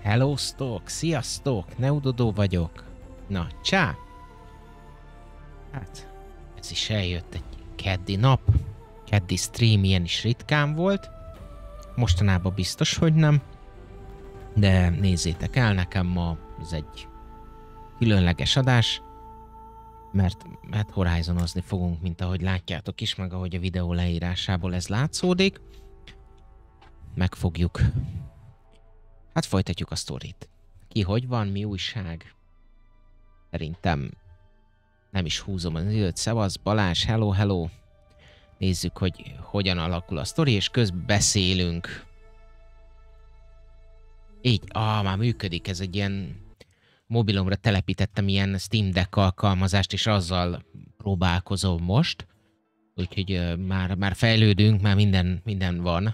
Hello, Stalk! Sziasztok! Neudodó vagyok. Na, csá! Hát, ez is eljött egy keddi nap. Keddi stream ilyen is ritkán volt. Mostanában biztos, hogy nem. De nézzétek el, nekem ma ez egy különleges adás. Mert Horizonozni fogunk, mint ahogy látjátok is, meg ahogy a videó leírásából ez látszódik. Megfogjuk. Hát folytatjuk a sztorit. Ki hogy van, mi újság? Szerintem nem is húzom az időt. Szevasz, Balázs, hello, hello. Nézzük, hogy hogyan alakul a sztori, és közben beszélünk. Így, már működik, ez egy ilyen mobilomra telepítettem ilyen Steam Deck alkalmazást, és azzal próbálkozom most. Úgyhogy már fejlődünk, már minden van.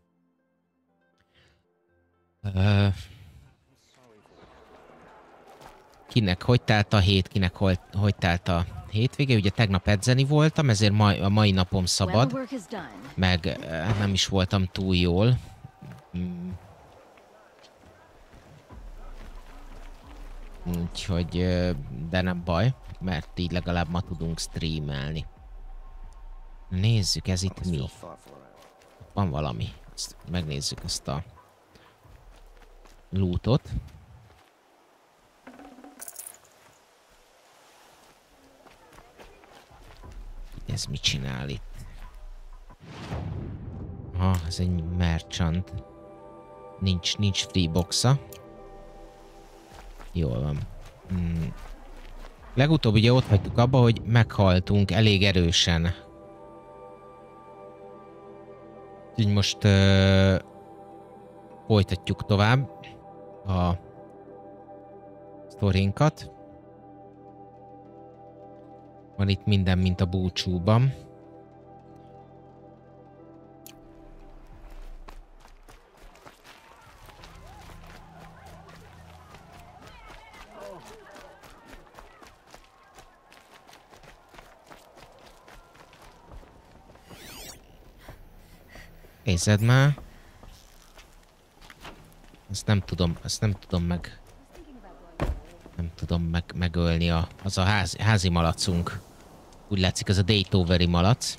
Kinek hogy telt a hét, kinek hogy telt a hétvége. Ugye tegnap edzeni voltam, ezért a mai napom szabad, meg nem is voltam túl jól. Úgyhogy, de nem baj, mert így legalább ma tudunk streamelni. Nézzük, ez itt mi? Van valami. Megnézzük ezt a lootot. Ez mit csinál itt? Ez egy merchant. Nincs free boxa. Jól van. Legutóbb ugye ott hagytuk abba, hogy meghaltunk elég erősen. Így most folytatjuk tovább a sztorinkat. Van itt minden, mint a búcsúban. Nézed már. Ezt nem tudom megölni az a házi malacunk. Úgy látszik, ez a Daytoveri malac.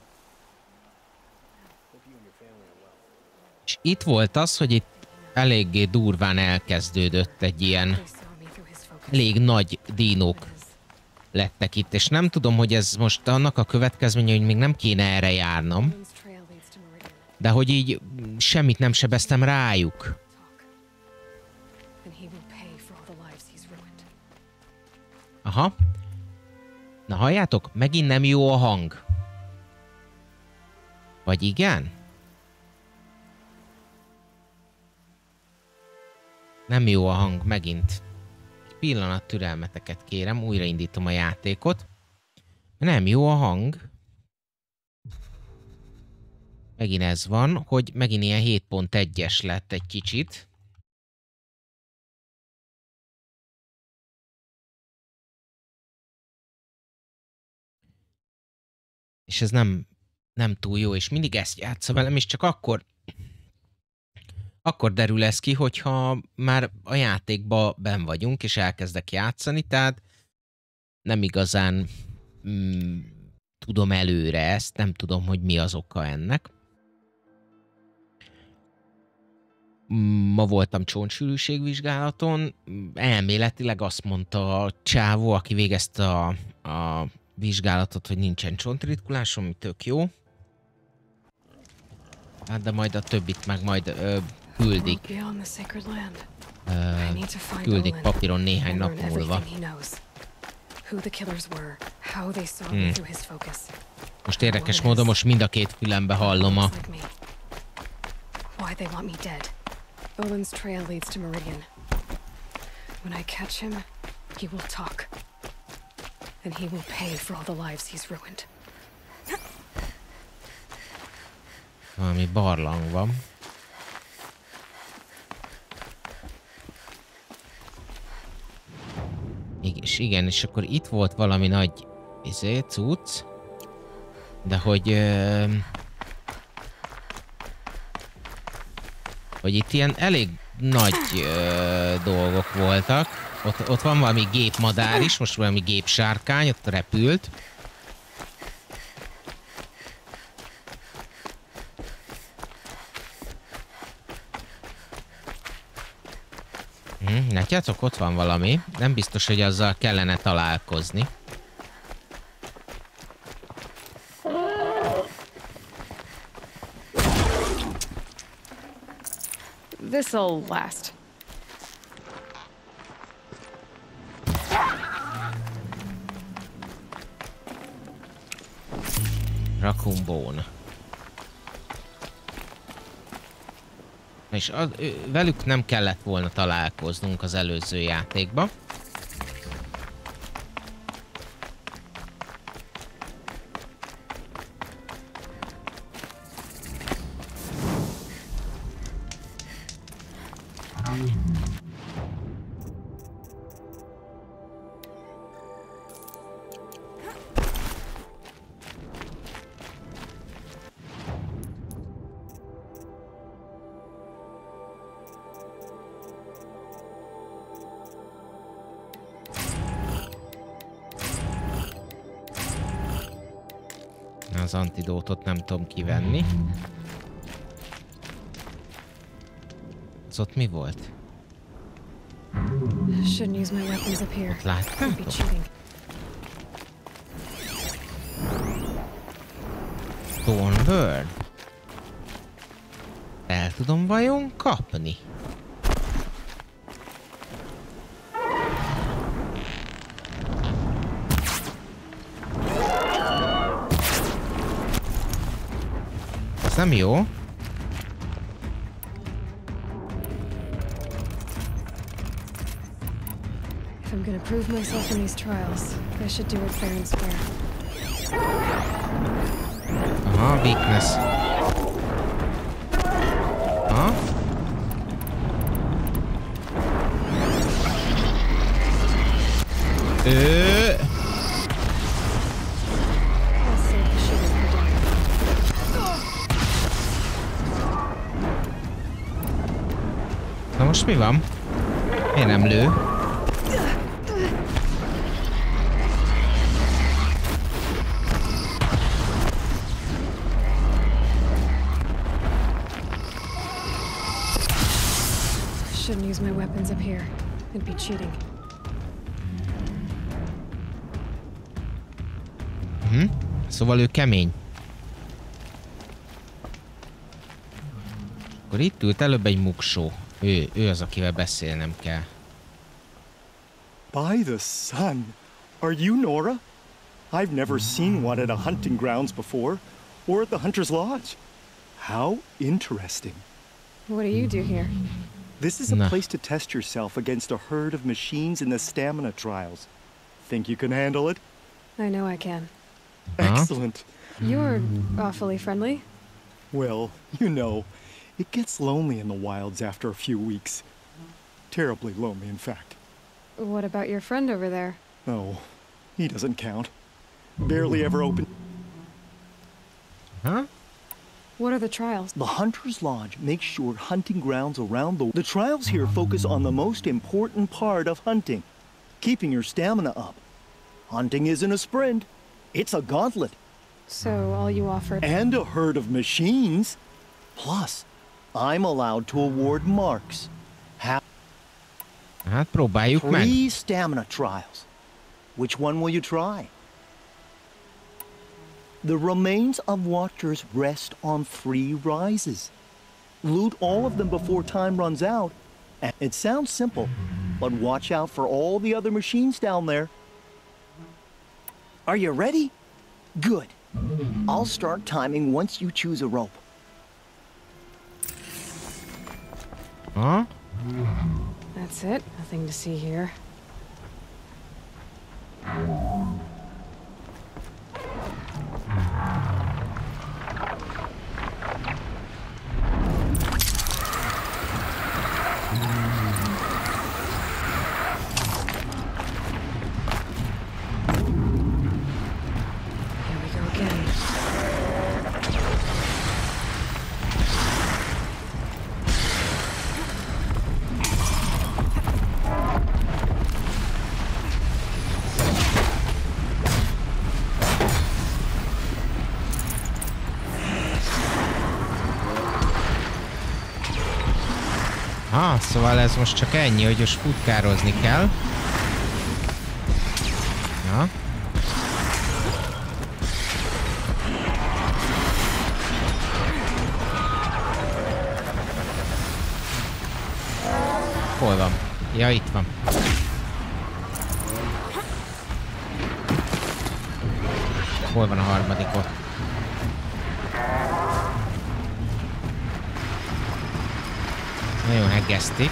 És itt volt az, hogy itt eléggé durván elkezdődött egy ilyen elég nagy dínók lettek itt, és nem tudom, hogy ez most annak a következménye, hogy még nem kéne erre járnom. De hogy így semmit nem sebeztem rájuk. Aha. Na halljátok? Megint nem jó a hang. Vagy igen? Nem jó a hang, megint. Egy pillanat türelmeteket kérem, újraindítom a játékot. Nem jó a hang. Megint ez van, hogy megint ilyen 7.1-es lett egy kicsit. És ez nem túl jó, és mindig ezt játsza velem, és csak akkor derül ez ki, hogyha már a játékba benn vagyunk, és elkezdek játszani, tehát nem igazán tudom előre ezt, nem tudom, hogy mi az oka ennek. Ma voltam csontsűrűségvizsgálaton, elméletileg azt mondta a csávó, aki végezte a vizsgálatot, hogy nincsen csontritkulásom, ami tök jó. Hát de majd a többit meg majd küldik. Küldik papíron néhány nap múlva. Most érdekes módon most mind a két fülembe hallom a... Olin's trail leads to Meridian. When I catch him, he will talk. And he will pay for all the lives he's ruined. Valami barlang van. És igen, és akkor itt volt valami nagy cucc. De hogy itt ilyen elég nagy dolgok voltak. Ott van valami gépmadár is, most valami gépsárkány, ott repült. Látjátok, ott van valami. Nem biztos, hogy azzal kellene találkozni. This'll last. Raccoon Bone. És velük nem kellett volna találkoznunk az előző játékba. Az antidótot nem tudom kivenni. Az ott mi volt? Shouldn't use my weapons up here. Láttátok? Be cheating. Thornburn. El tudom vajon kapni? Ez nem jó. If I'm gonna prove myself in these trials, I should do it fair and square. Aha, weakness. Aha. I'll save the sugar for dinner. Na most mi van? Miért nem lő? Shouldn't use my weapons up here. It'd be cheating. Szóval ő kemény. Akkor itt ült előbb egy muksó. Ő az, akivel beszélnem kell. By the sun! Are you Nora? I've never seen one at a hunting grounds before, or at the Hunter's Lodge. How interesting. What do you do here? This is a Nah. place to test yourself against a herd of machines in the stamina trials. Think you can handle it? I know I can. Excellent. You're awfully friendly. Well, you know, it gets lonely in the wilds after a few weeks. Terribly lonely, in fact. What about your friend over there? Oh, he doesn't count. Barely ever open. Ha? What are the trials? The Hunter's Lodge makes sure hunting grounds around the trials here focus on the most important part of hunting, keeping your stamina up. Hunting isn't a sprint, it's a gauntlet. So all you offered... And a herd of machines. Plus, I'm allowed to award marks. Hát próbáljuk meg. 3 stamina trials. Which one will you try? The remains of Watchers rest on 3 rises. Loot all of them before time runs out. And it sounds simple, but watch out for all the other machines down there. Are you ready? Good. I'll start timing once you choose a rope. Ha? That's it. Nothing to see here. Here we go again. Szóval ez most csak ennyi, hogy most futkározni kell. Ja. Hol van? Ja, itt van. Hol van a harmadik ott? Nagyon heggezték.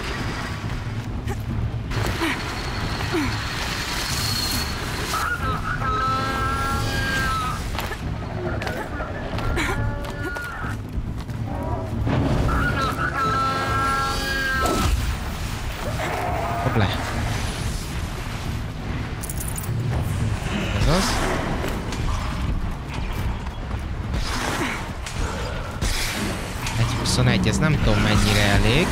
Hopp le. Ez az. Egy 21, ez nem tudom mennyire elég.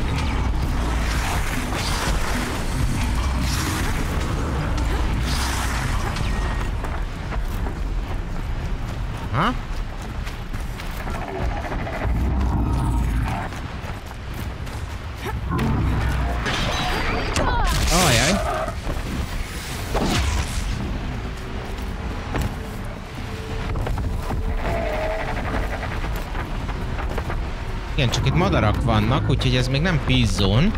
Ha? Ajaj. Igen, csak itt madarak vannak, úgyhogy ez még nem peace zone.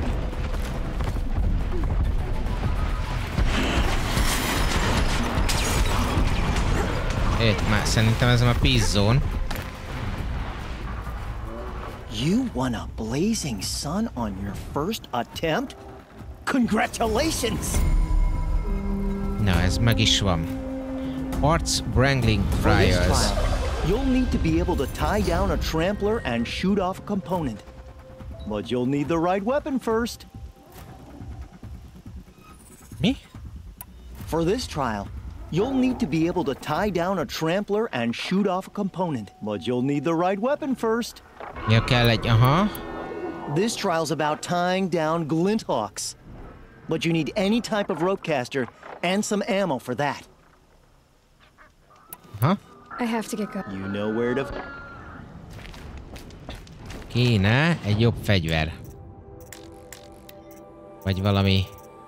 Már szerintem ez a peace zone. You won a blazing sun on your first attempt? Congratulations! Na, ez meg is van. Parts Wrangling For this Trials. trial, you'll need to be able to tie down a trampler and shoot off a component. But you'll need the right weapon first. Mi? For this trial, you'll need to be able to tie down a trampler and shoot off a component. But you'll need the right weapon first. Ja, kell egy, aha. This trial's about tying down Glinthawks. But you need any type of ropecaster and some ammo for that. Aha. I have to get going. You know where to... Kéne egy jobb fegyver. Vagy valami...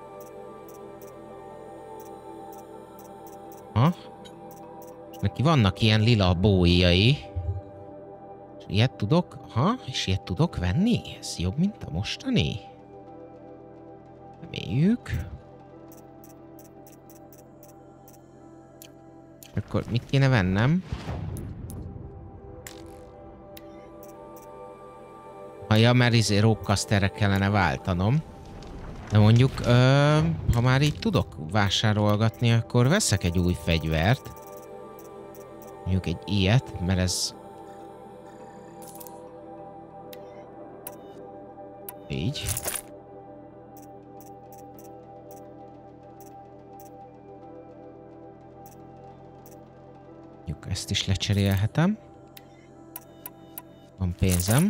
Ha? Neki vannak ilyen lila bójai. És ilyet tudok... Ha? És ilyet tudok venni? Ez jobb, mint a mostani? Reméljük. Akkor mit kéne vennem? Ja, mert ropecasterre kellene váltanom. De mondjuk, ha már így tudok vásárolgatni, akkor veszek egy új fegyvert. Mondjuk egy ilyet, mert ez... Így. Mondjuk ezt is lecserélhetem. Van pénzem.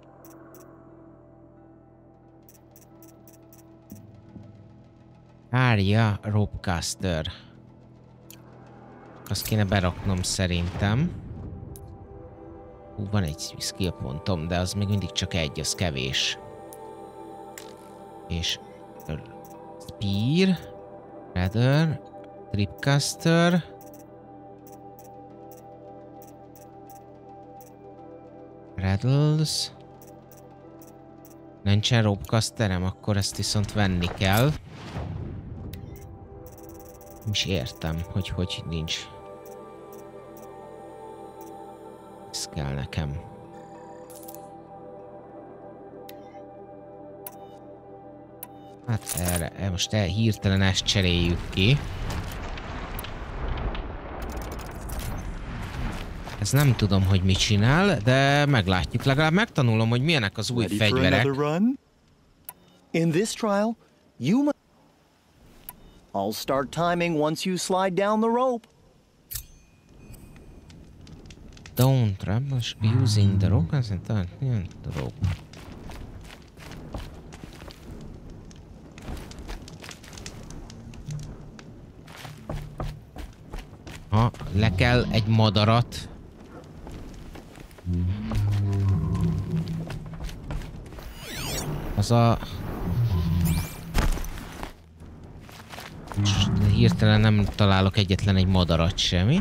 Árja Ropecaster. Azt kéne beraknom szerintem. Van egy skill pontom, de az még mindig csak egy, az kevés. És... Spear. Rather. Tripcaster. Rattles. Nincsen ropecasterem, akkor ezt viszont venni kell. Nem is értem, hogy nincs. Ez kell nekem. Hát erre, most hirtelen ezt cseréljük ki. Ez nem tudom, hogy mit csinál, de meglátjuk. Legalább megtanulom, hogy milyenek az új fegyverek. In this trial, you must... I'll start timing once you slide down the rope. Don't rush using the rope. The rope. Ha, le kell egy madarat. az a... Hirtelen nem találok egyetlen egy madarat semmi.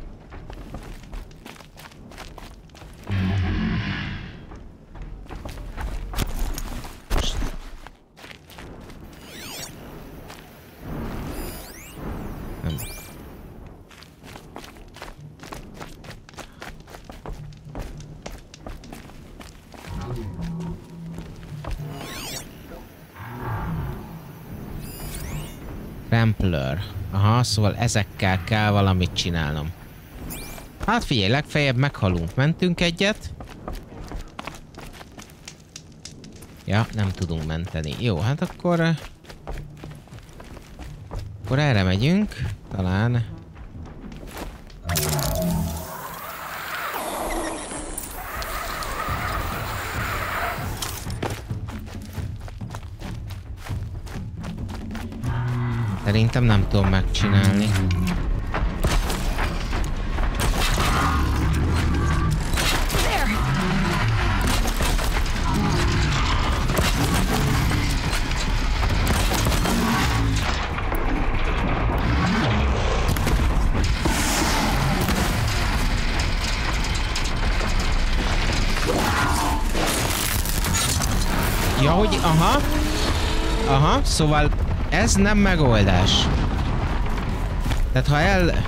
Trampler. Aha, szóval ezekkel kell valamit csinálnom. Hát figyelj, legfeljebb meghalunk. Mentünk egyet. Ja, nem tudunk menteni. Jó, hát akkor erre megyünk. Talán. Szerintem nem tudom megcsinálni. Ja, hogy aha. Aha, szóval ez nem megoldás. Tehát ha el...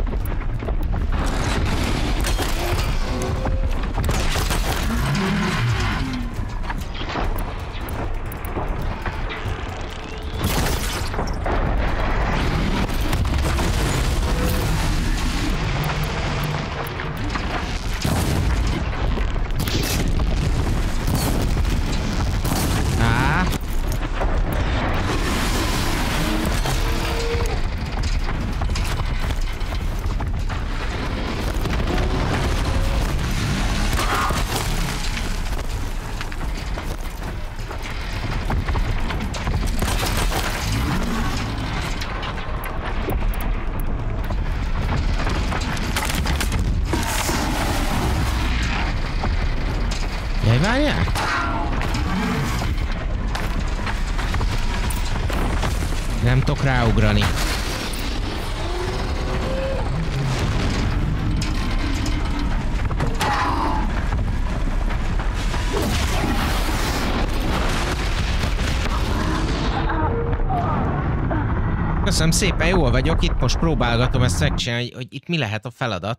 Várjál? Nem tudok ráugrani. Köszönöm szépen, jól vagyok, itt most próbálgatom ezt megcsinálni, hogy itt mi lehet a feladat.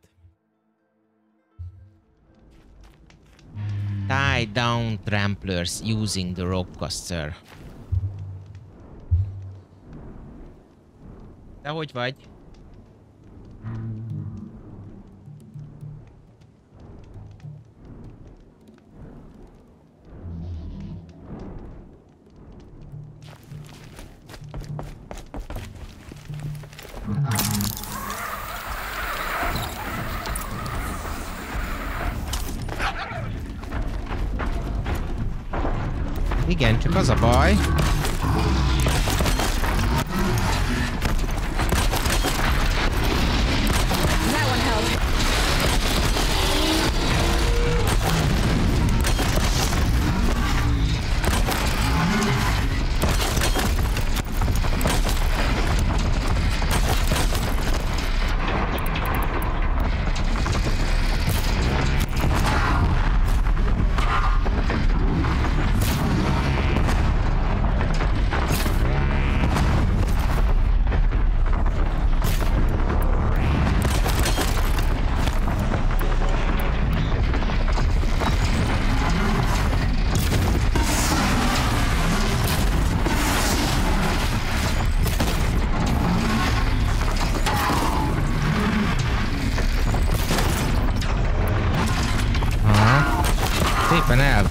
Tie down tramplers using the rope caster. Te hogy vagy? Igen, csak az a baj. Szépen el.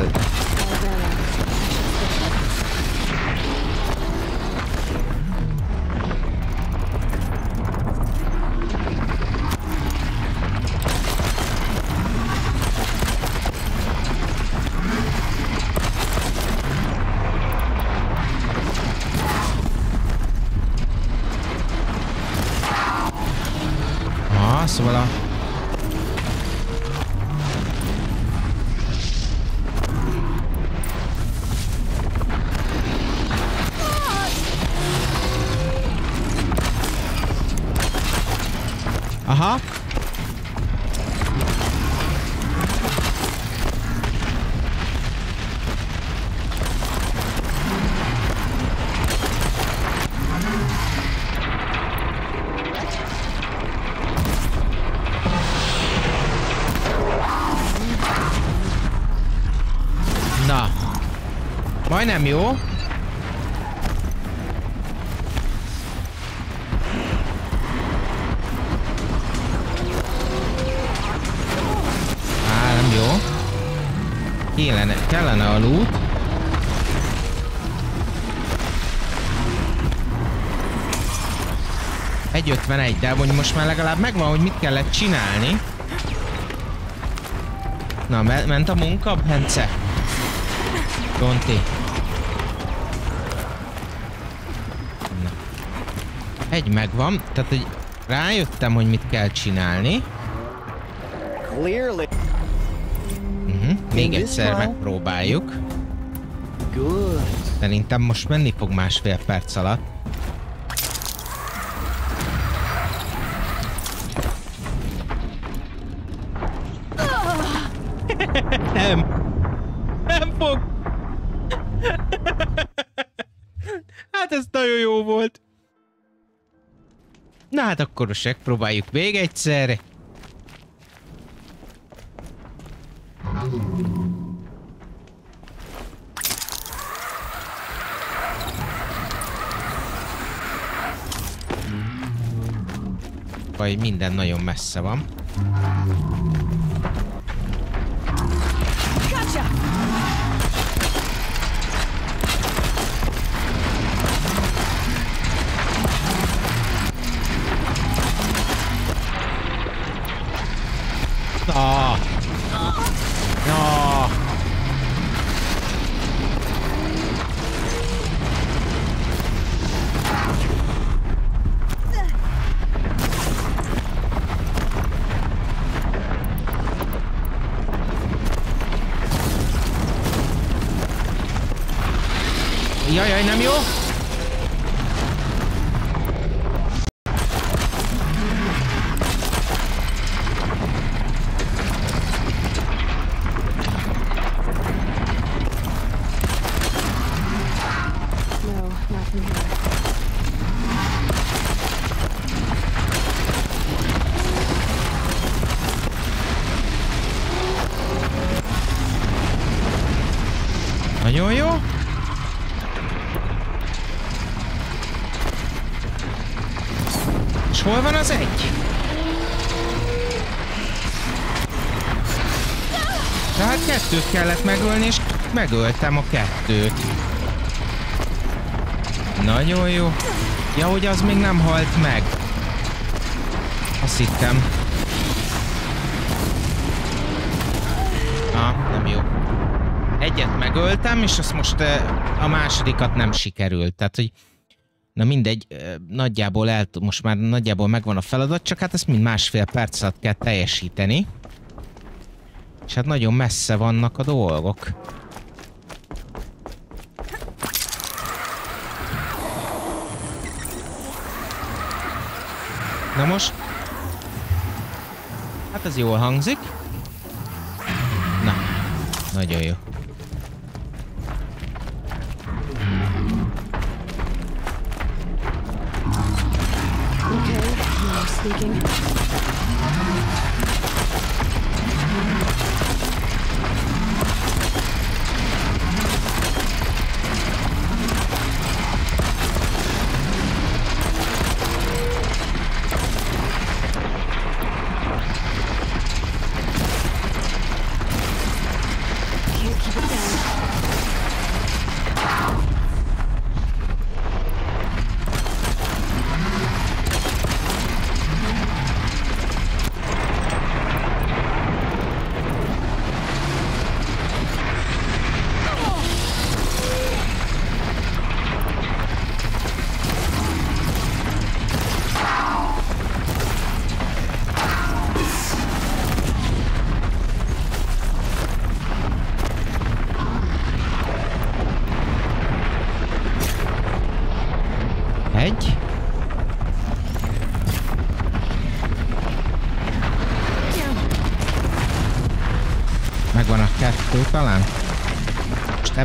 Szóval a... Aha. Na. Majdnem jó. Jó. Kellene a loot. $1.51, de hogy most már legalább megvan, hogy mit kellett csinálni. Na, ment a munka, Bence? Ronti. Na. Egy megvan, tehát hogy rájöttem, hogy mit kell csinálni. Clearly. Még egyszer megpróbáljuk. Szerintem most menni fog másfél perc alatt. Nem fog. Hát ez nagyon jó volt. Na hát akkor most megpróbáljuk még egyszer. Vagy minden nagyon messze van. Na. Na. Jaj, nem jó? Nagyon jó. És hol van az egy? De hát kettőt kellett megölni, és megöltem a kettőt. Nagyon jó. Ja, hogy az még nem halt meg. Azt hittem. Nem jó. Egyet megöltem, és azt most a másodikat nem sikerült. Tehát, hogy na mindegy, nagyjából most már nagyjából megvan a feladat, csak hát ezt mind másfél perc alatt kell teljesíteni. És hát nagyon messze vannak a dolgok. Na most? Hát ez jól hangzik. Na, nagyon jó. Speaking. Can't keep it down.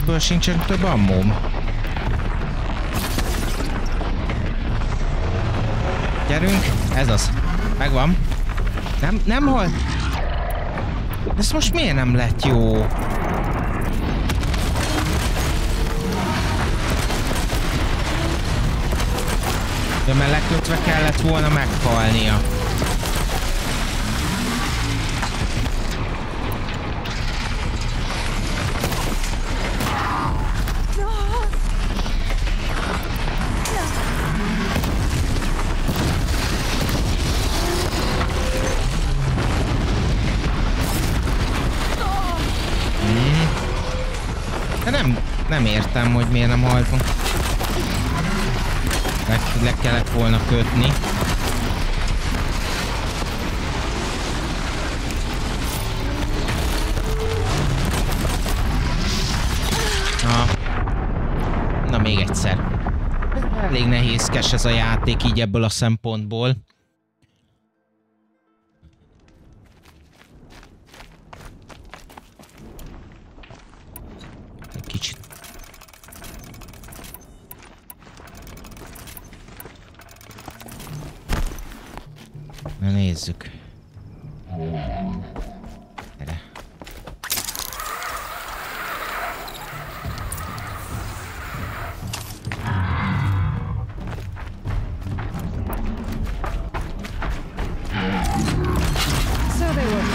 ebből sincsen több ammóm. Gyerünk, ez az. Megvan. Nem halt. Ez most miért nem lett jó? De mert lekötve kellett volna meghalnia. De nem értem, hogy miért nem halt. Le kellett volna kötni. Na még egyszer. Elég nehézkes ez a játék így ebből a szempontból. Egy kicsit. Na nézzük. Erre. So they were.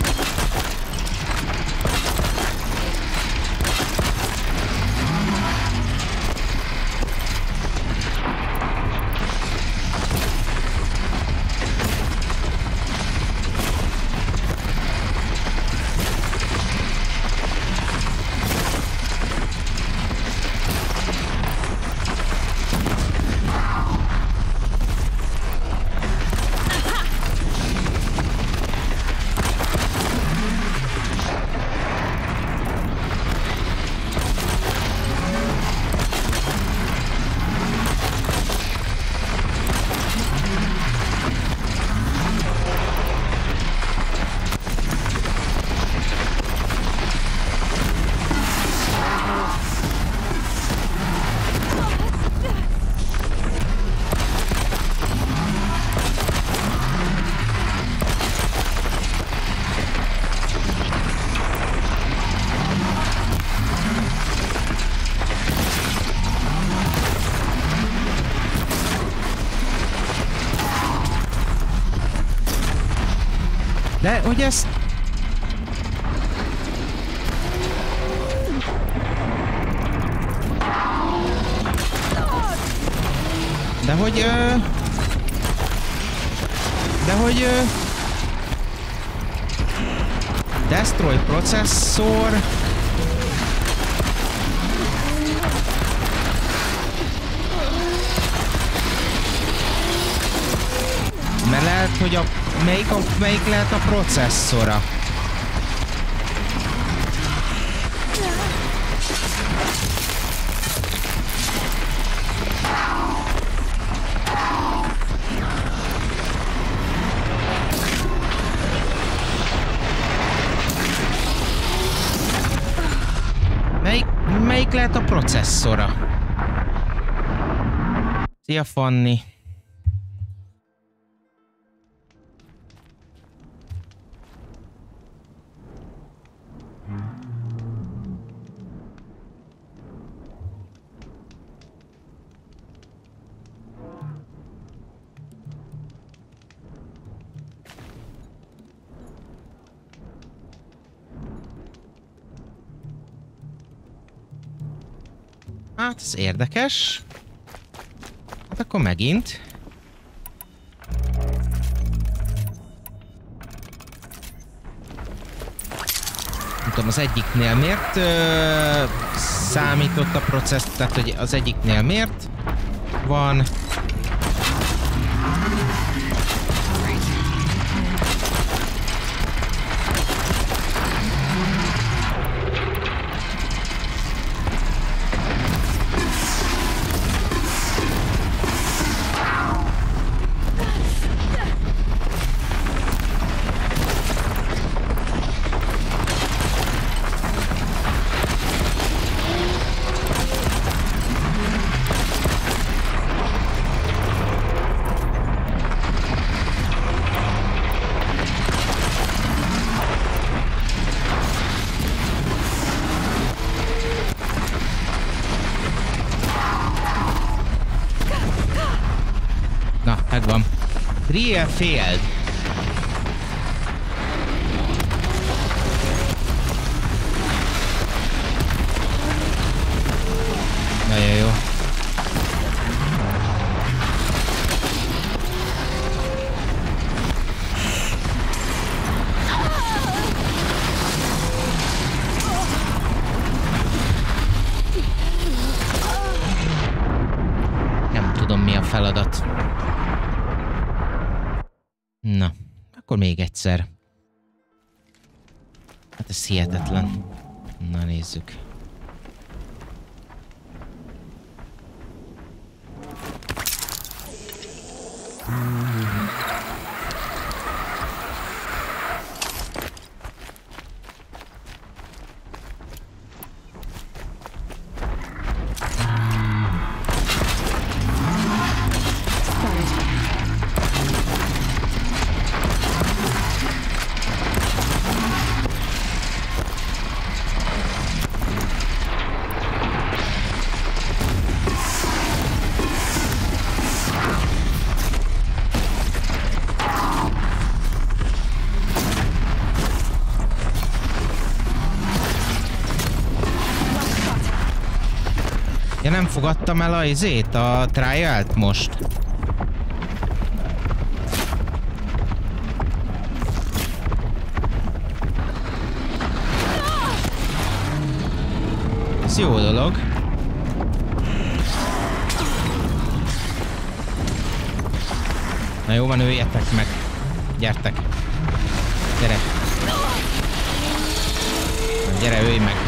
De hogy ezt... De hogy... Destroy processzor... Mert lehet, hogy melyik lehet a processzora? Melyik lehet a processzora? Szia, Fanni! Hát, ez érdekes. Hát akkor megint. Nem tudom, az egyiknél miért számított a processz, tehát hogy az egyiknél miért van. megvan. Real failed. Nagyon jó. Nem tudom, mi a feladat. Na, akkor még egyszer. Hát ez hihetetlen. Na nézzük. Ja, nem fogadtam el a trialt most. Ez jó dolog. Na jó van, öljetek meg. Gyertek. Gyere. Gyere, ölj meg.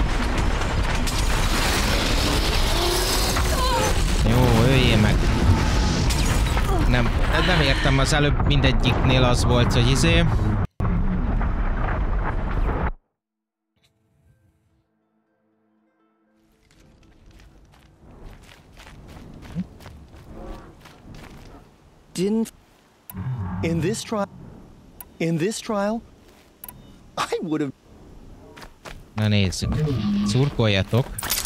Jó, öljél meg. Nem értem, az előbb mindegyiknél az volt, hogy izé. In this trial, I would have. Na nézzük. Szurkoljatok.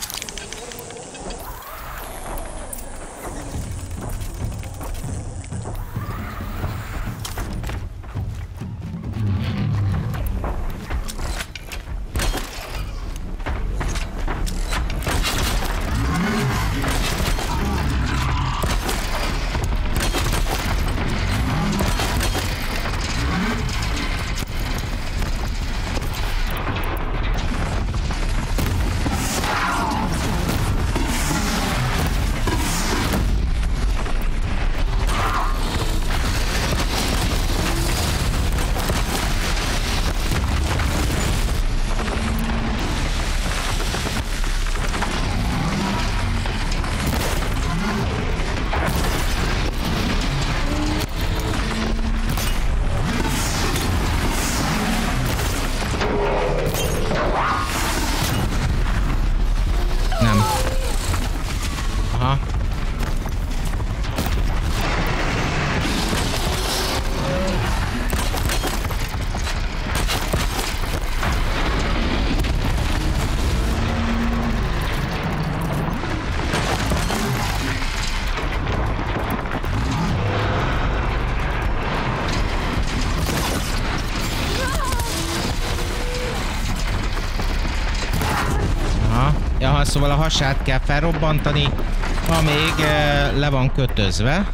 Aha, szóval a hasát kell felrobbantani, amíg le van kötözve.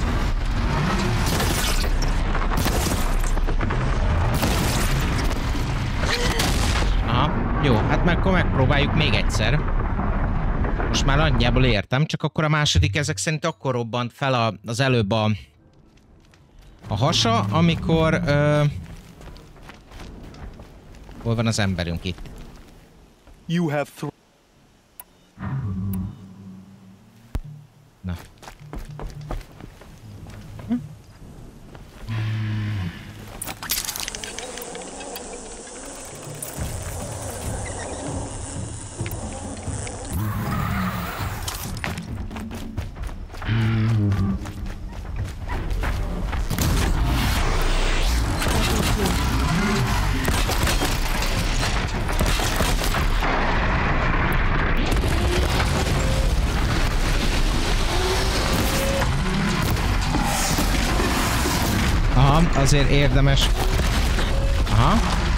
Aha, jó, hát akkor megpróbáljuk még egyszer. Most már nagyjából értem, csak akkor a második ezek szerint akkor robbant fel az előbb a hasa, amikor... hol van az emberünk itt? You have Na. Aha, azért érdemes. Aha.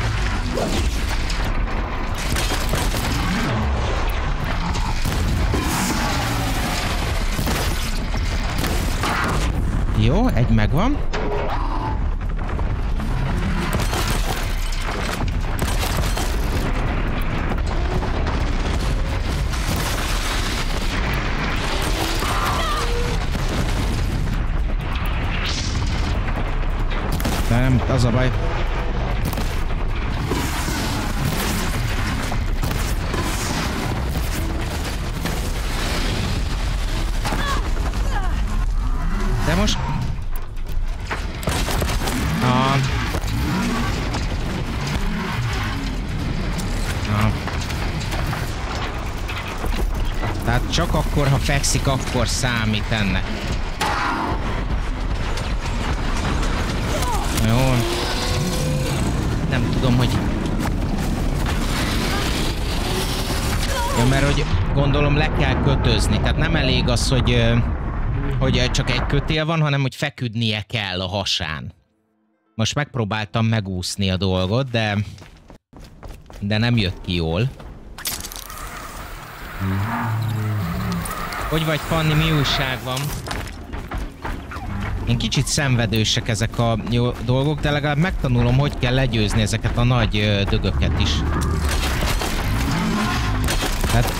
Jó, egy megvan. De nem, az a baj. De most... Tehát csak akkor, ha fekszik, akkor számít ennek. Jó. Nem tudom, hogy... Ja, mert hogy gondolom le kell kötözni. Tehát nem elég az, hogy csak egy kötél van, hanem hogy feküdnie kell a hasán. Most megpróbáltam megúszni a dolgot, de nem jött ki jól. Hogy vagy, Fanni, mi újság van? Én kicsit szenvedősek ezek a jó dolgok, de legalább megtanulom, hogy kell legyőzni ezeket a nagy dögöket is. Hát...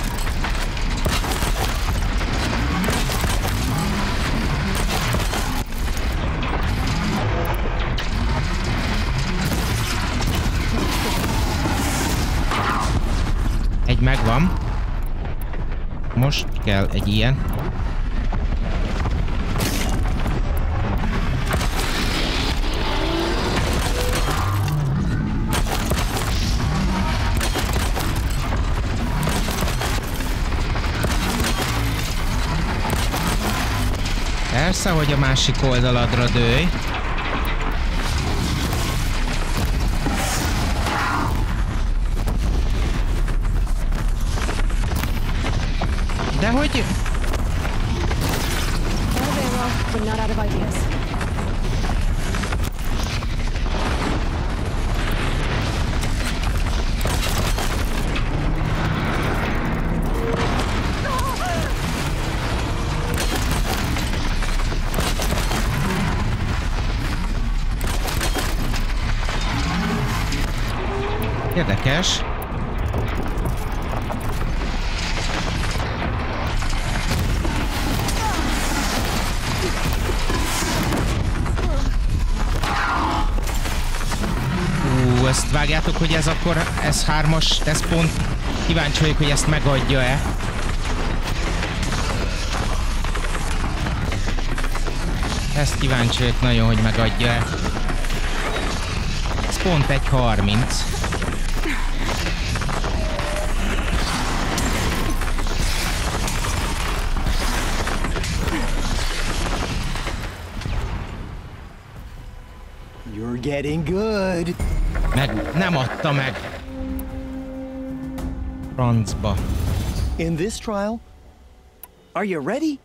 Egy megvan. Most kell egy ilyen. Persze, hogy a másik oldaladra dőj. De hogy... Érdekes. Ezt vágjátok, hogy ez akkor, ez 3-as, ez pont kíváncsi vagyok, hogy ezt megadja-e. Ezt kíváncsi vagyok nagyon, hogy megadja-e. Ez pont egy 30. You're getting good. Meg nem adta meg. Francba. In this trial, are you ready?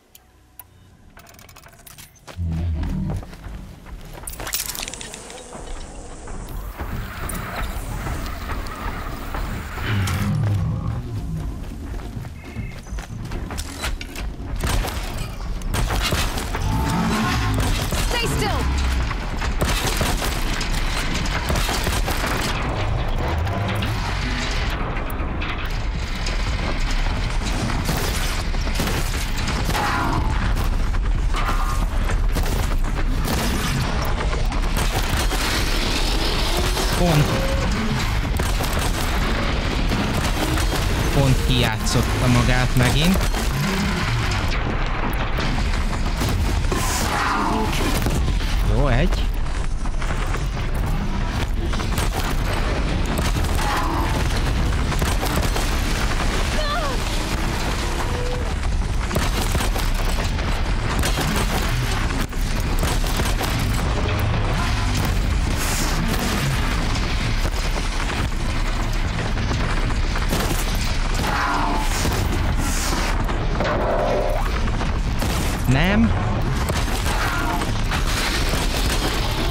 Stay still. Pont kijátszotta magát megint. Jó, egy. Nem.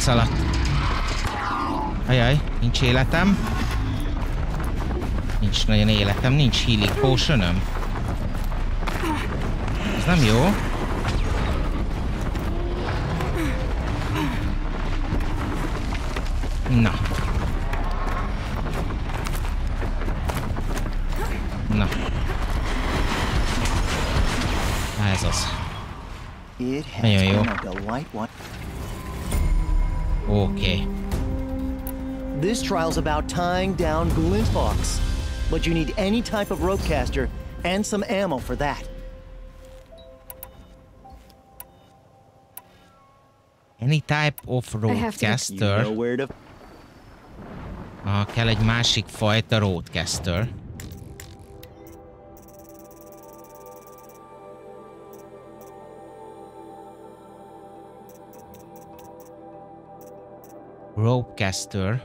megszaladt. Ajaj, nincs életem. Nincs nagyon életem, nincs healing potionöm. Ez nem jó. Na. Na. Ez az. Nagyon jó. Oké. This trial's about tying down Glinthawks, but you need any type of ropecaster and some ammo for that. Any type of roadcaster. You know where to... Kell egy másik fajta roadcaster. Ropecaster.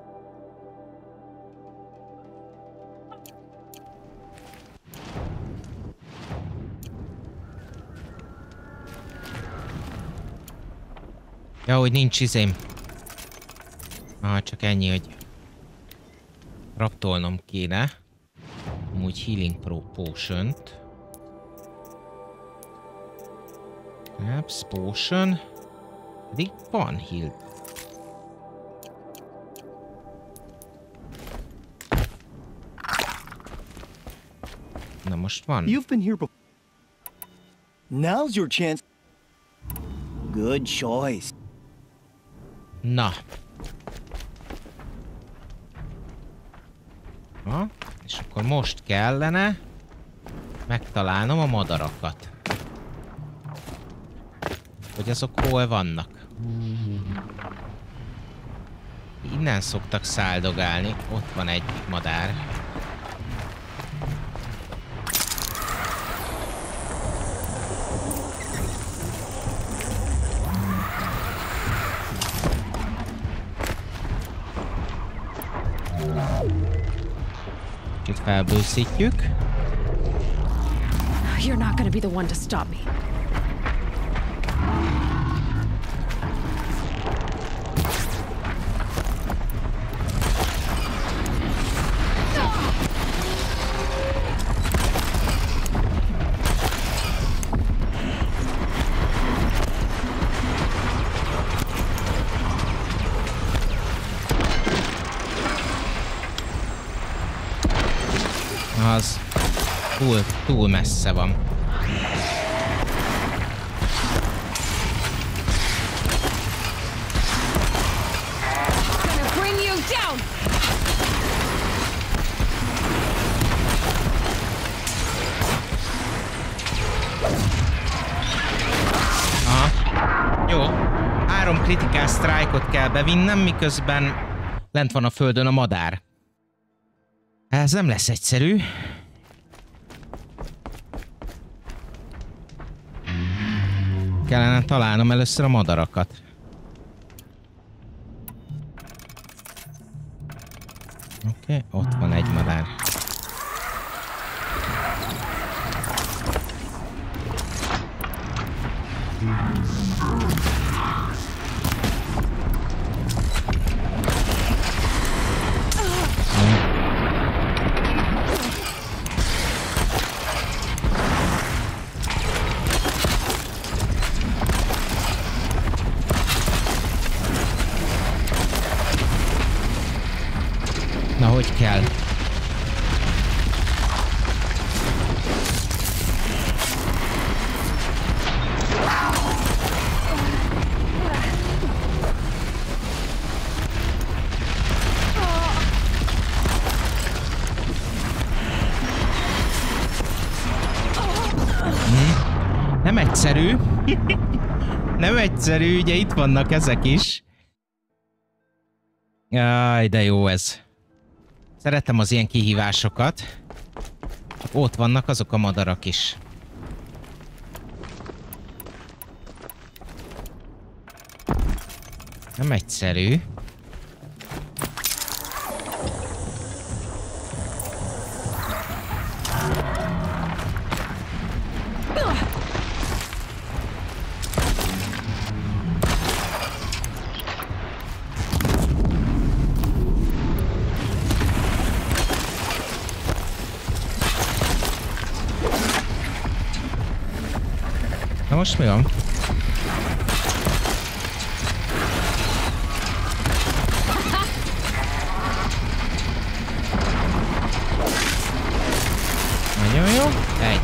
Ja, hogy nincs izém. Csak ennyi, hogy raptolnom kéne. Amúgy Healing Potion-t. Perhaps Potion. Pedig van heal. Na most van. You've been here before. Now's your chance. Good choice. Na. És akkor most kellene megtalálnom a madarakat. Hogy azok hol vannak. Innen szoktak száldogálni. Ott van egy madár. Itt felbőszítjük. You're not gonna be the one to stop me. Az túl messze van. Jó. 3 critical strike-ot kell bevinnem, miközben lent van a földön a madár. Ez nem lesz egyszerű. Kellene találnom először a madarakat. Oké, ott van egy madár. Na, hogy kell? Nem egyszerű. Nem egyszerű, ugye itt vannak ezek is. Jaj, de jó ez. Szeretem az ilyen kihívásokat. Ott vannak azok a madarak is. Nem egyszerű. most mi van? Nagyon jó. Egy.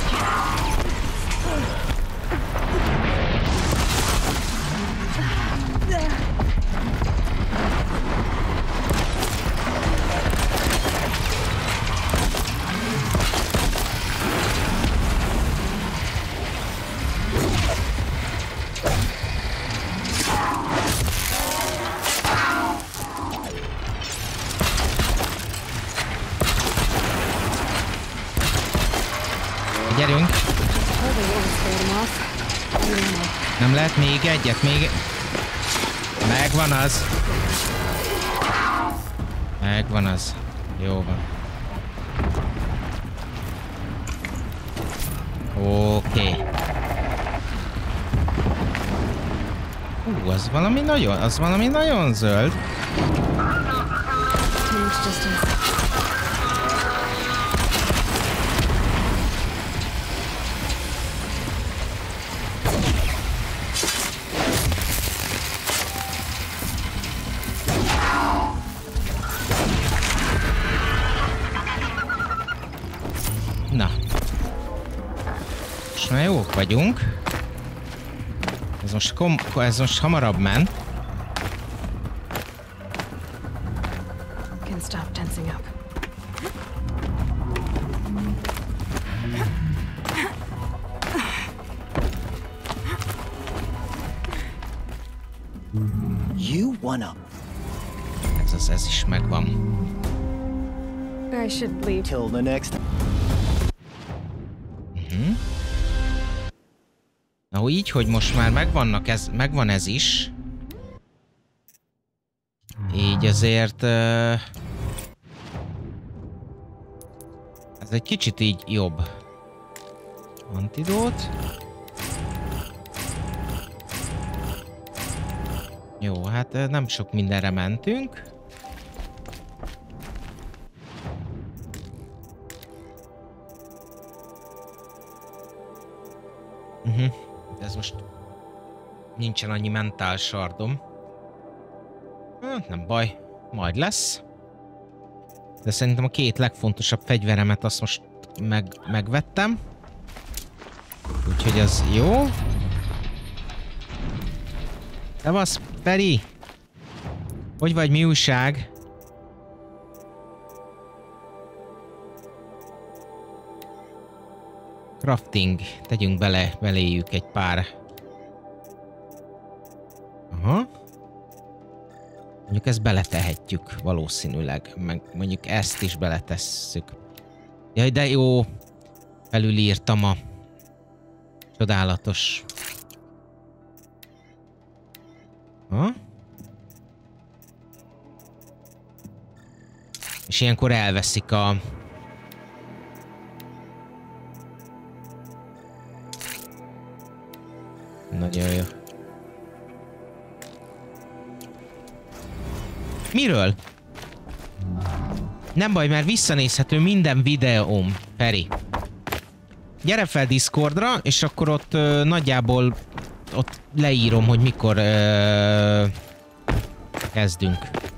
Gyerünk! Nem lehet még egyet, még... Megvan az! Megvan az. Jó van. Oké. Az valami nagyon zöld. Na. Most már jók vagyunk. Ez most hamarabb ment. Can stop tensing up. You wanna Ez is megvan. I should leave. till the next. Na, így, hogy most már megvan ez is. Így azért... ez egy kicsit így jobb. Antidót. Jó, hát nem sok mindenre mentünk. Ez most nincsen annyi mentál sardom. Nem baj, majd lesz. De szerintem a két legfontosabb fegyveremet azt most megvettem. Úgyhogy az jó. Szevasz, Peri! Hogy vagy, mi újság? Crafting. Tegyünk beléjük egy pár. Aha. Mondjuk ezt beletehetjük valószínűleg. Meg mondjuk ezt is beletesszük. Jaj, de jó. Felülírtam a csodálatos. Ha? És ilyenkor elveszik a... Nagyon jó. Miről? Nem baj, mert visszanézhető minden videóm, Feri. Gyere fel Discordra, és akkor ott nagyjából ott leírom, hogy mikor kezdünk.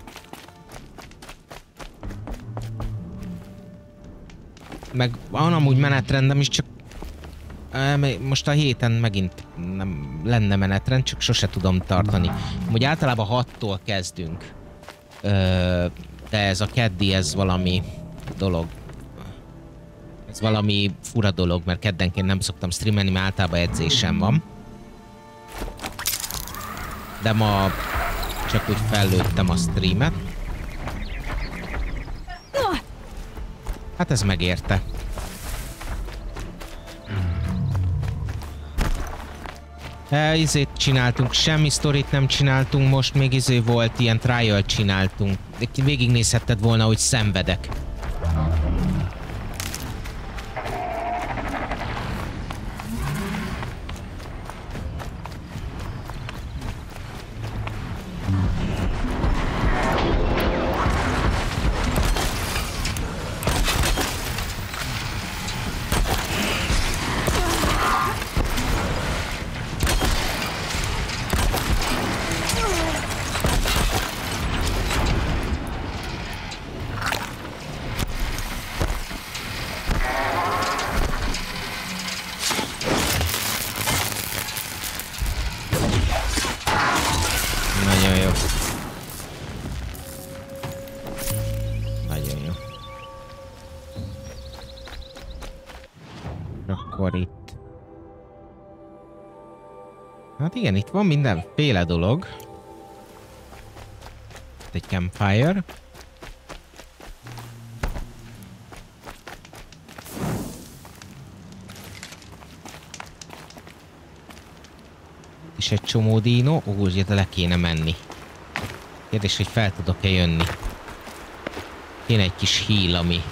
Meg van amúgy menetrendem is, csak most a héten megint nem lenne menetrend, csak sose tudom tartani. Úgy általában 6-tól kezdünk. De ez a keddi, ez valami dolog. Ez valami fura dolog, mert keddenként nem szoktam streamelni, mert általában edzésem van. De ma csak úgy fellőttem a streamet. Hát ez megérte. Izét csináltunk, semmi sztorit nem csináltunk, most még izé volt, ilyen trial csináltunk. De végignézhetted volna, hogy szenvedek. Hát igen, itt van mindenféle dolog. Itt egy campfire. És egy csomó dino. Ó, ugye le kéne menni. Kérdés, hogy fel tudok-e jönni. Kéne egy kis heal, ami...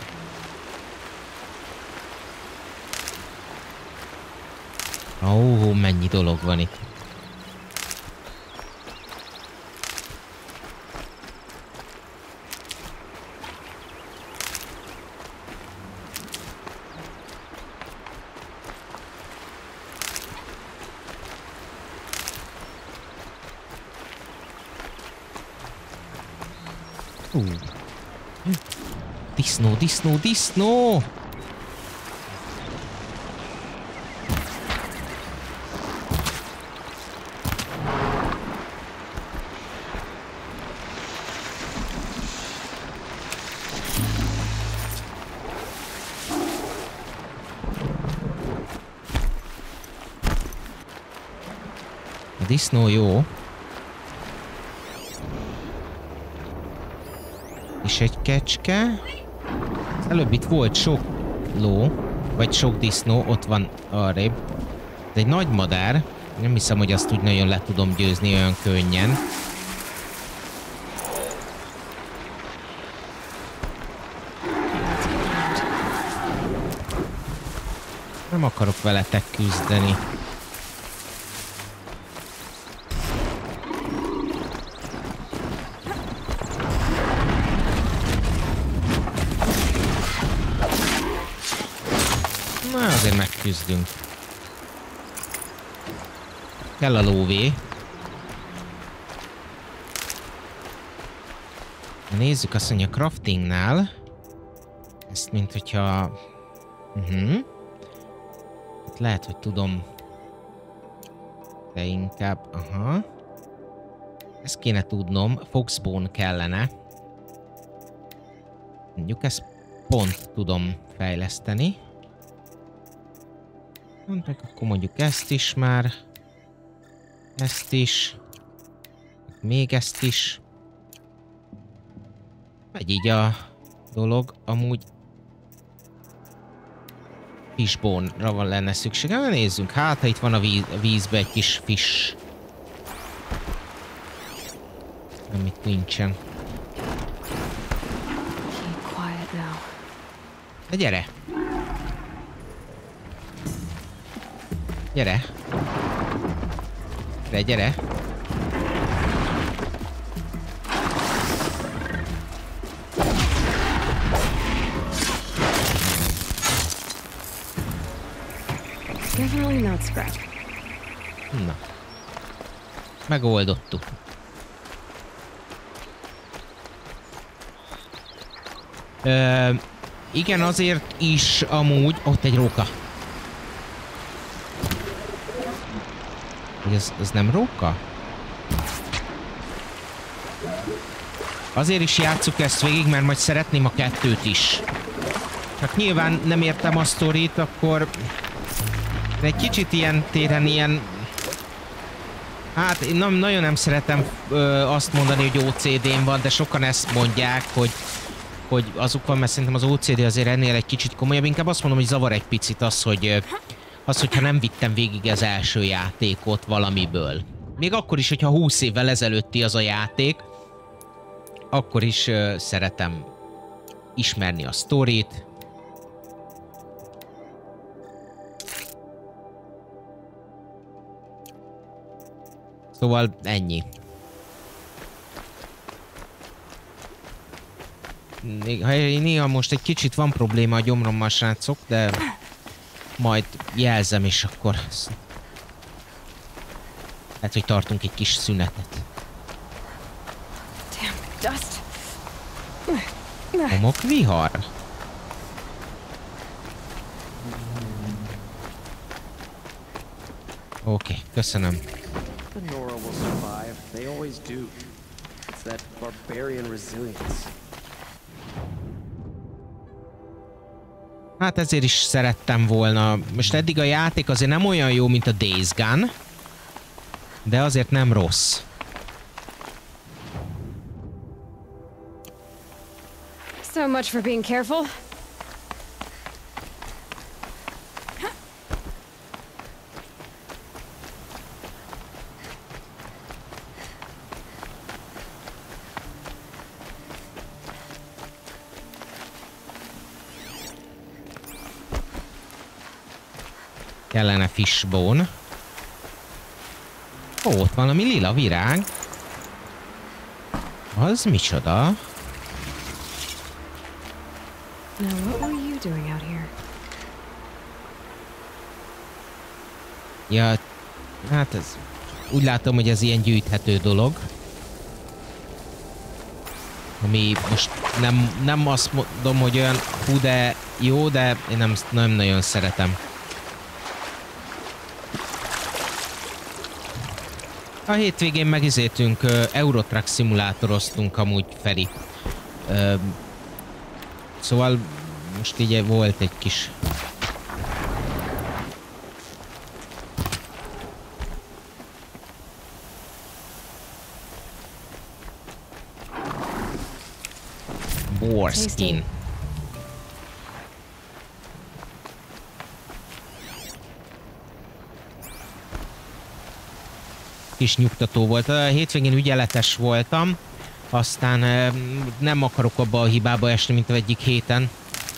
Ó, mennyi dolog van itt. Disznó, disznó, disznó! A disznó jó. És egy kecske. Előbb itt volt sok ló, vagy sok disznó, ott van arrébb. Ez egy nagy madár. Nem hiszem, hogy azt úgy nagyon le tudom győzni olyan könnyen. Nem akarok veletek küzdeni. Na, azért megküzdünk. Kell a lóvé. Nézzük, azt mondja, craftingnál. Ezt mint hogyha... Hát lehet, hogy tudom. De inkább... Aha. Ezt kéne tudnom. Foxbone kellene. Mondjuk ezt pont tudom fejleszteni. Akkor mondjuk ezt is már. Ezt is. Még ezt is. Megy így a dolog. Amúgy fishbone-ra van lenne szükségem. Nézzünk, hát ha itt van a vízbe egy kis fish. Nem, itt nincsen. De gyere! Gyere! Gyere, gyere! Definitely not scratch. Na. Megoldottuk. Igen, azért is amúgy... Ott egy róka. Ez nem róka? Azért is játsszuk ezt végig, mert majd szeretném a 2-t is. Hát nyilván nem értem a sztorit, akkor... Egy kicsit ilyen téren ilyen... Hát én nagyon nem szeretem azt mondani, hogy OCD-n van, de sokan ezt mondják, hogy azok van, mert szerintem az OCD azért ennél egy kicsit komolyabb. Inkább azt mondom, hogy zavar egy picit az, hogyha nem vittem végig az első játékot valamiből. Még akkor is, hogyha 20 évvel ezelőtti az a játék, akkor is szeretem ismerni a sztorit. Szóval ennyi. Néha most egy kicsit van probléma a gyomrommal, srácok, de majd jelzem, és akkor lehet, hogy tartunk egy kis szünetet. Homokvihar? Oké, köszönöm. The Nora will survive. They always do. It's that barbarian resilience. Hát ezért is szerettem volna. Most eddig a játék azért nem olyan jó, mint a Days Gone. De azért nem rossz. So much for being careful. Kellene fishbone. Ó, ott valami lila virág. Az micsoda? Now, what were you doing out here? Ja, hát ez... Úgy látom, hogy ez ilyen gyűjthető dolog. Ami most nem azt mondom, hogy olyan hú, de jó, de én nem nagyon szeretem. A hétvégén megizéltünk, Eurotruck szimulátoroztunk amúgy Feri. Szóval most így volt egy kis... Boar skin. Kis nyugtató volt. A hétvégén ügyeletes voltam, aztán nem akarok abba a hibába esni, mint egyik héten.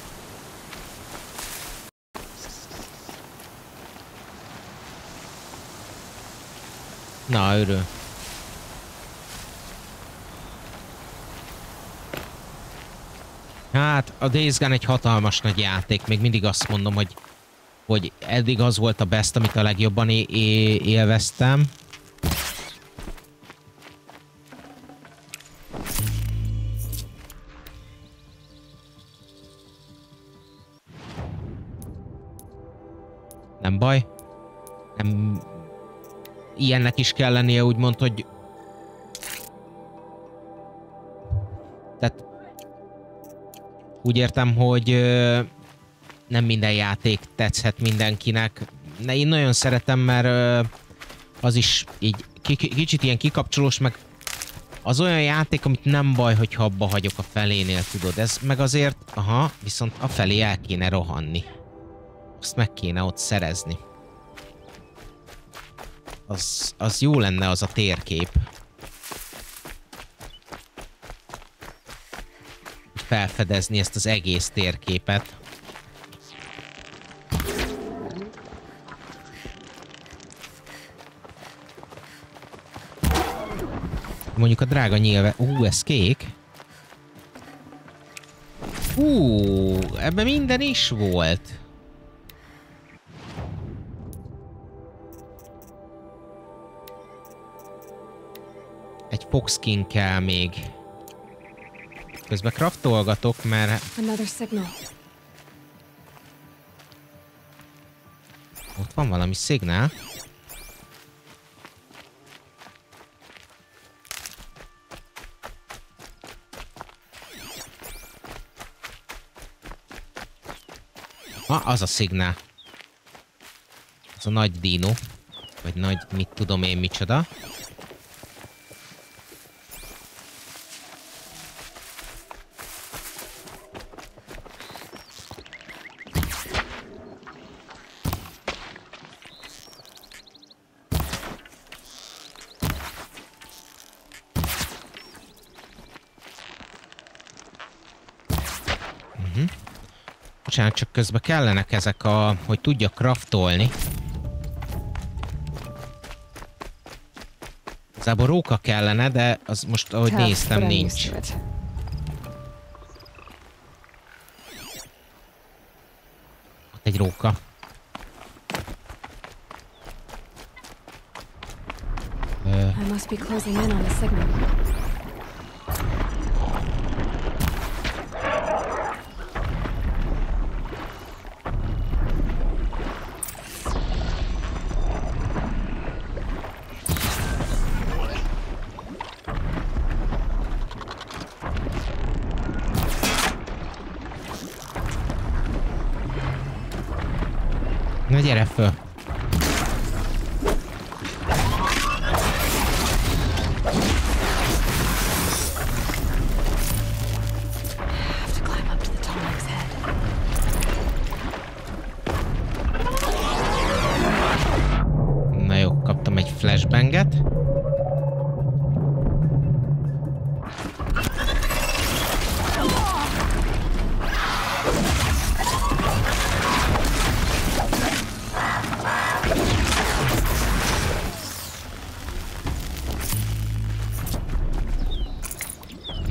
Na, örül. Hát, a Days Gone egy hatalmas nagy játék. Még mindig azt mondom, hogy eddig az volt a best, amit a legjobban élveztem. Nem baj. Nem... Ilyennek is kell lennie, úgymond, hogy... Tehát... Úgy értem, hogy... Nem minden játék tetszhet mindenkinek. Én nagyon szeretem, mert... Az is így... Kicsit ilyen kikapcsolós, meg... Az olyan játék, amit nem baj, hogyha abba hagyok a felénél, tudod. Ez meg azért... Aha, viszont a felé el kéne rohanni. Azt meg kéne ott szerezni. Az jó lenne, az a térkép. Felfedezni ezt az egész térképet. Mondjuk a drága nyilve... ez kék. Ebben minden is volt. Egy foxkin kell még. Közben craftolgatok, mert... Ott van valami szignál. Az a szignál. Az a nagy dino. Vagy nagy, mit tudom én micsoda. Bocsánat, csak közben kellenek ezek a... hogy tudjak craftolni. Igazából róka kellene, de az most, ahogy néztem, nincs. Ott egy róka. I must be closing in on the signal. Na gyere föl!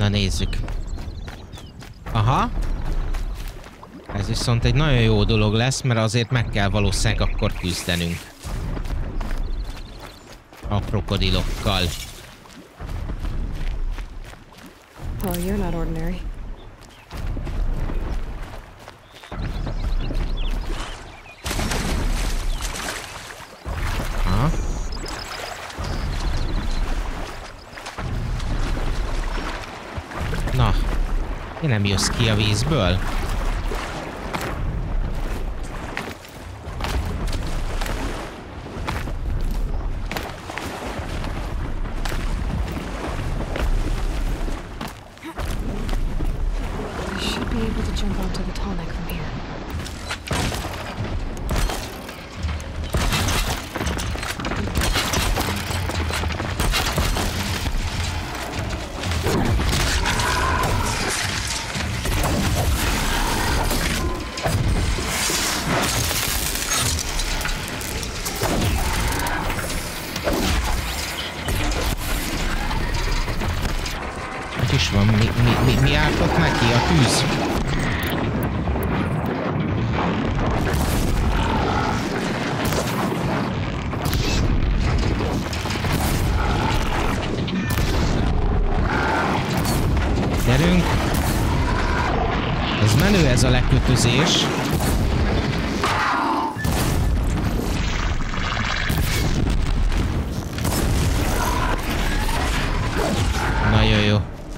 Na nézzük. Aha. Ez viszont egy nagyon jó dolog lesz, mert azért meg kell valószínűleg akkor küzdenünk. A krokodilokkal. Oh, you're not ordinary. Aha. Na, ti nem jössz ki a vízből? I should be able to jump onto the tall neck from here. Hogy is van? Mi ártott neki? A tűz? Gyerünk! Ez menő, ez a lekötözés. Nagyon jó.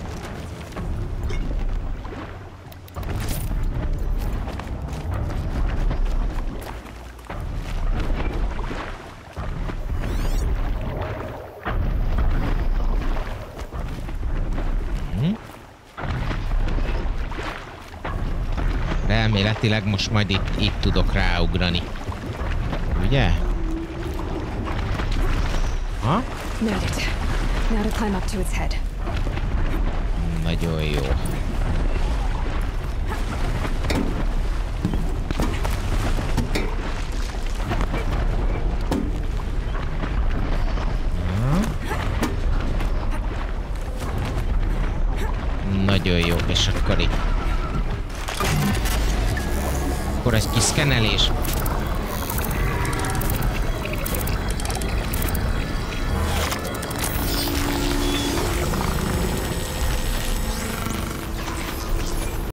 Elméletileg most majd itt tudok ráugrani. Ugye? Ha? Made it. Now to climb up to its head. Nagyon jó. Nagyon jó, és akkor itt. Akkor egy kiszkennelés.